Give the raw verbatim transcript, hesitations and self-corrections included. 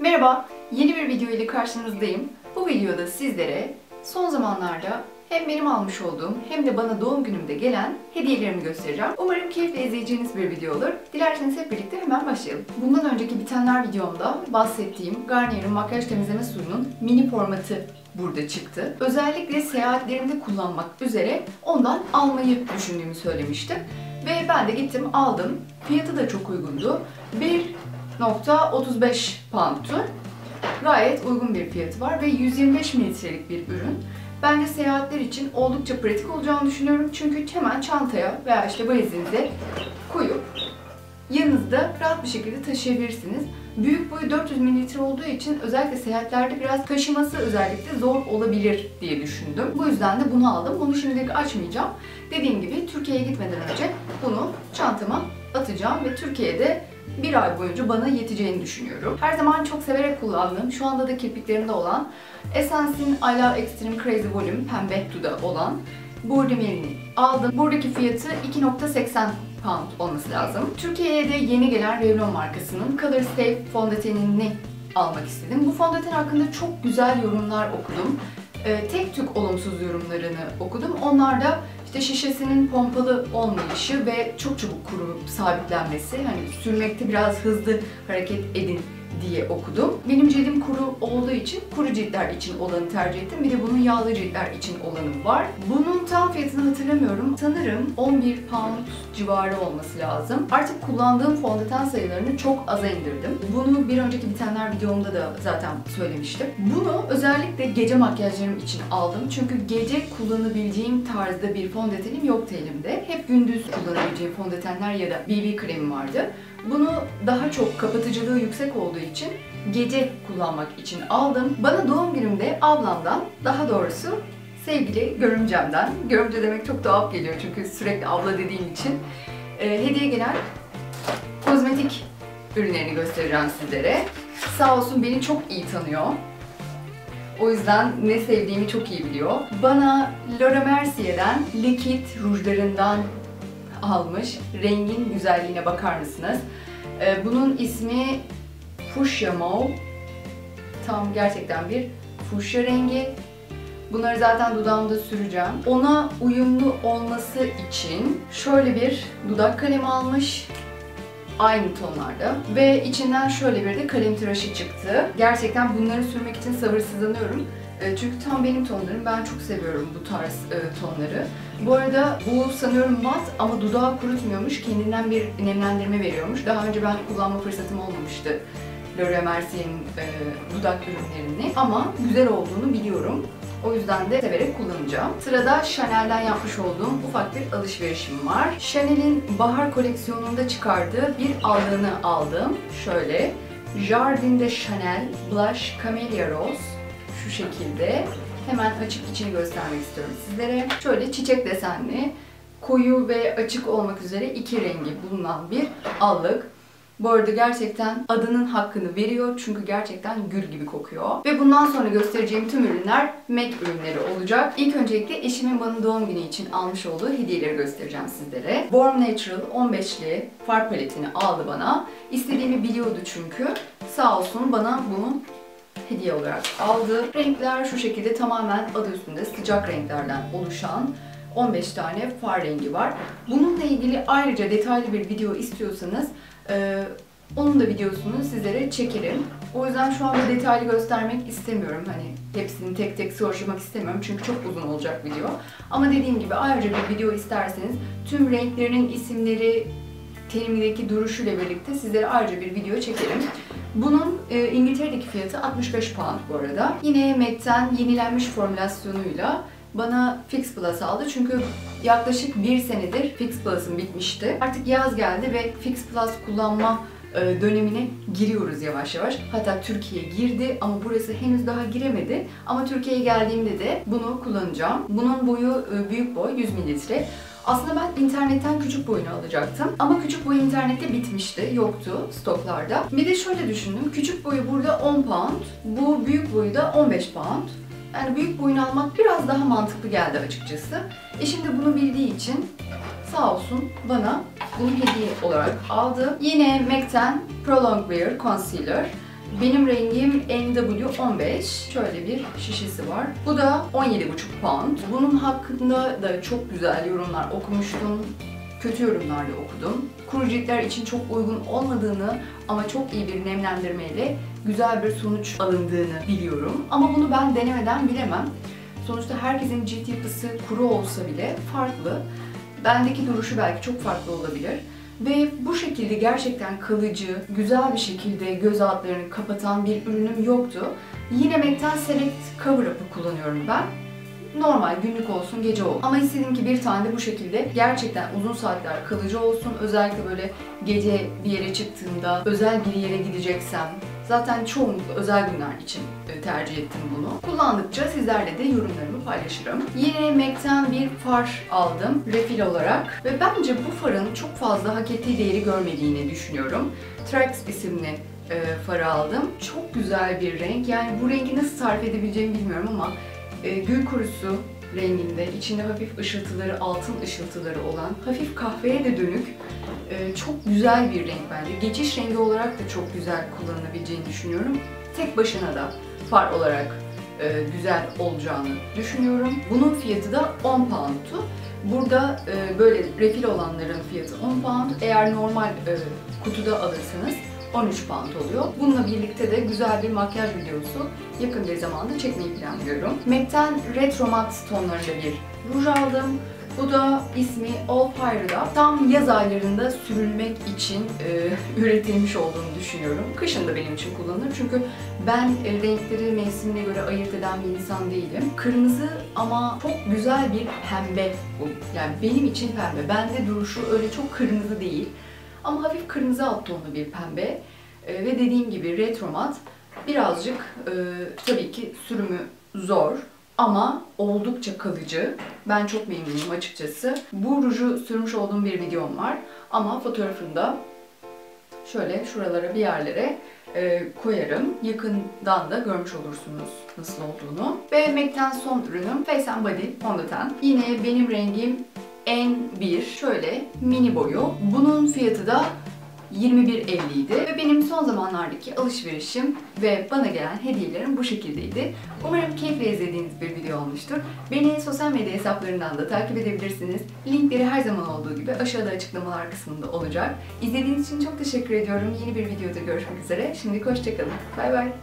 Merhaba, yeni bir video ile karşınızdayım. Bu videoda sizlere son zamanlarda hem benim almış olduğum hem de bana doğum günümde gelen hediyelerimi göstereceğim. Umarım keyifle izleyeceğiniz bir video olur. Dilerseniz hep birlikte hemen başlayalım. Bundan önceki bitenler videomda bahsettiğim Garnier'in makyaj temizleme suyunun mini formatı burada çıktı. Özellikle seyahatlerimde kullanmak üzere ondan almayı düşündüğümü söylemiştim. Ve ben de gittim aldım. Fiyatı da çok uygundu. bir nokta otuz beş pound'tu. Gayet uygun bir fiyatı var ve yüz yirmi beş mililitrelik bir ürün. Bence seyahatler için oldukça pratik olacağını düşünüyorum. Çünkü hemen çantaya veya işte valizinize koyup yanınızda rahat bir şekilde taşıyabilirsiniz. Büyük boyu dört yüz mililitre olduğu için özellikle seyahatlerde biraz taşıması özellikle zor olabilir diye düşündüm. Bu yüzden de bunu aldım. Bunu şimdilik açmayacağım. Dediğim gibi Türkiye'ye gitmeden önce bunu çantama atacağım ve Türkiye'de bir ay boyunca bana yeteceğini düşünüyorum. Her zaman çok severek kullandığım, şu anda da kirpiklerimde olan Essence'in I Love Extreme Crazy Volume pembe duda olan bu ürünlerini aldım. Buradaki fiyatı iki nokta seksen pound olması lazım. Türkiye'ye de yeni gelen Revlon markasının Color Stay fondötenini almak istedim. Bu fondöten hakkında çok güzel yorumlar okudum. Ee, tek tük olumsuz yorumlarını okudum. Onlar da işte şişesinin pompalı olmayışı ve çok çabuk kuruyup sabitlenmesi, hani sürmekte biraz hızlı hareket edin diye okudum. Benim cildim kuru olduğu için kuru ciltler için olanı tercih ettim. Bir de bunun yağlı ciltler için olanı var. Bunun tam fiyatını hatırlamıyorum. Sanırım on bir pound civarı olması lazım. Artık kullandığım fondöten sayılarını çok aza indirdim. Bunu bir önceki bitenler videomda da zaten söylemiştim. Bunu özellikle gece makyajlarım için aldım. Çünkü gece kullanabileceğim tarzda bir fondötenim yoktu elimde. Hep gündüz kullanabileceğim fondötenler ya da B B kremi vardı. Bunu daha çok kapatıcılığı yüksek olduğu için gece kullanmak için aldım. Bana doğum günümde ablamdan, daha doğrusu sevgili görümcemden, görümce demek çok tuhaf geliyor çünkü sürekli abla dediğim için, e, hediye gelen kozmetik ürünlerini göstereceğim sizlere. Sağ olsun beni çok iyi tanıyor. O yüzden ne sevdiğimi çok iyi biliyor. Bana Laura Mercier'den likit rujlarından almış. Rengin güzelliğine bakar mısınız? Bunun ismi Fuchsia Mauve. Tam gerçekten bir fuşya rengi. Bunları zaten dudağımda süreceğim. Ona uyumlu olması için şöyle bir dudak kalemi almış. Aynı tonlarda. Ve içinden şöyle bir de kalem tıraşı çıktı. Gerçekten bunları sürmek için sabırsızlanıyorum. Çünkü tam benim tonlarım. Ben çok seviyorum bu tarz e, tonları. Bu arada bu sanıyorum mat ama dudağı kurutmuyormuş. Kendinden bir nemlendirme veriyormuş. Daha önce ben kullanma fırsatım olmamıştı Laura Mercier'in e, dudak ürünlerini. Ama güzel olduğunu biliyorum. O yüzden de severek kullanacağım. Sırada Chanel'den yapmış olduğum ufak bir alışverişim var. Chanel'in bahar koleksiyonunda çıkardığı bir allığını aldım. Şöyle Jardin de Chanel Blush Camellia Rose. Şu şekilde. Hemen açık içini göstermek istiyorum sizlere. Şöyle çiçek desenli, koyu ve açık olmak üzere iki rengi bulunan bir allık. Bu arada gerçekten adının hakkını veriyor çünkü gerçekten gül gibi kokuyor. Ve bundan sonra göstereceğim tüm ürünler M A C ürünleri olacak. İlk öncelikle eşimin bana doğum günü için almış olduğu hediyeleri göstereceğim sizlere. Warm Natural on beşli far paletini aldı bana. İstediğimi biliyordu çünkü. Sağ olsun bana bunu hediye olarak aldı. Renkler şu şekilde tamamen adı üstünde sıcak renklerden oluşan on beş tane far rengi var. Bununla ilgili ayrıca detaylı bir video istiyorsanız e, onun da videosunu sizlere çekerim. O yüzden şu anda detaylı göstermek istemiyorum. Hani hepsini tek tek soruşturmak istemiyorum çünkü çok uzun olacak video. Ama dediğim gibi ayrıca bir video isterseniz tüm renklerinin isimleri, tenimdeki duruşuyla birlikte sizlere ayrıca bir video çekerim. Bunun e, İngiltere'deki fiyatı altmış beş pound bu arada. Yine M A C'ten yenilenmiş formülasyonuyla bana Fix Plus aldı çünkü yaklaşık bir senedir Fix Plus'ım bitmişti. Artık yaz geldi ve Fix Plus kullanma e, dönemine giriyoruz yavaş yavaş. Hatta Türkiye girdi ama burası henüz daha giremedi. Ama Türkiye'ye geldiğimde de bunu kullanacağım. Bunun boyu e, büyük boy yüz mililitre. Aslında ben internetten küçük boyunu alacaktım ama küçük boyu internette bitmişti, yoktu stoklarda. Bir de şöyle düşündüm, küçük boyu burada on pound, bu büyük boyu da on beş pound. Yani büyük boyunu almak biraz daha mantıklı geldi açıkçası. Eşim de bunu bildiği için sağ olsun bana bunu hediye olarak aldı. Yine M A C'ten Prolong Wear Concealer. Benim rengim N W on beş. Şöyle bir şişesi var. Bu da on yedi buçuk pound. Bunun hakkında da çok güzel yorumlar okumuştum. Kötü yorumlar da okudum. Kuru ciltler için çok uygun olmadığını ama çok iyi bir nemlendirmeyle güzel bir sonuç alındığını biliyorum. Ama bunu ben denemeden bilemem. Sonuçta herkesin cilt yapısı kuru olsa bile farklı. Bendeki duruşu belki çok farklı olabilir. Ve bu şekilde gerçekten kalıcı, güzel bir şekilde göz altlarını kapatan bir ürünüm yoktu. Yine MAC'ten Select Cover Up'ı kullanıyorum ben. Normal, günlük olsun, gece olsun. Ama istedim ki bir tane de bu şekilde gerçekten uzun saatler kalıcı olsun. Özellikle böyle gece bir yere çıktığımda, özel bir yere gideceksem, zaten çoğunlukla özel günler için tercih ettim bunu. Kullandıkça sizlerle de yorumlarımı paylaşırım. Yine MAC'ten bir far aldım refill olarak ve bence bu farın çok fazla hak ettiği değeri görmediğini düşünüyorum. Trax isimli e, farı aldım. Çok güzel bir renk. Yani bu rengi nasıl tarif edebileceğimi bilmiyorum ama e, gül kurusu renginde, içinde hafif ışıltıları, altın ışıltıları olan, hafif kahveye de dönük e, çok güzel bir renk bence. Geçiş rengi olarak da çok güzel kullanılabileceğini düşünüyorum. Tek başına da far olarak e, güzel olacağını düşünüyorum. Bunun fiyatı da on pound'tu. Burada e, böyle refill olanların fiyatı on pound. Eğer normal e, kutuda alırsanız on üç pound oluyor. Bununla birlikte de güzel bir makyaj videosu yakın bir zamanda çekmeyi planlıyorum. MAC'ten Retro Matte tonlarında bir ruj aldım. Bu da ismi All Fired Up. Tam yaz aylarında sürülmek için e, üretilmiş olduğunu düşünüyorum. Kışın da benim için kullanılır çünkü ben e, renkleri mevsimine göre ayırt eden bir insan değilim. Kırmızı ama çok güzel bir pembe bu. Yani benim için pembe. Bende duruşu öyle çok kırmızı değil. Ama hafif kırmızı alt tonlu bir pembe. E, ve dediğim gibi retro mat. Birazcık e, tabii ki sürümü zor. Ama oldukça kalıcı. Ben çok memnunum açıkçası. Bu ruju sürmüş olduğum bir videom var. Ama fotoğrafını da şöyle şuralara bir yerlere e, koyarım. Yakından da görmüş olursunuz nasıl olduğunu. Ve MAC'ten son ürünüm Face and Body fondöten. Yine benim rengim N bir. Şöyle mini boyu. Bunun fiyatı da yirmi bir elli idi ve benim son zamanlardaki alışverişim ve bana gelen hediyelerim bu şekildeydi. Umarım keyifle izlediğiniz bir video olmuştur. Beni sosyal medya hesaplarından da takip edebilirsiniz. Linkleri her zaman olduğu gibi aşağıda açıklamalar kısmında olacak. İzlediğiniz için çok teşekkür ediyorum. Yeni bir videoda görüşmek üzere. Şimdilik hoşça kalın. Bay bay.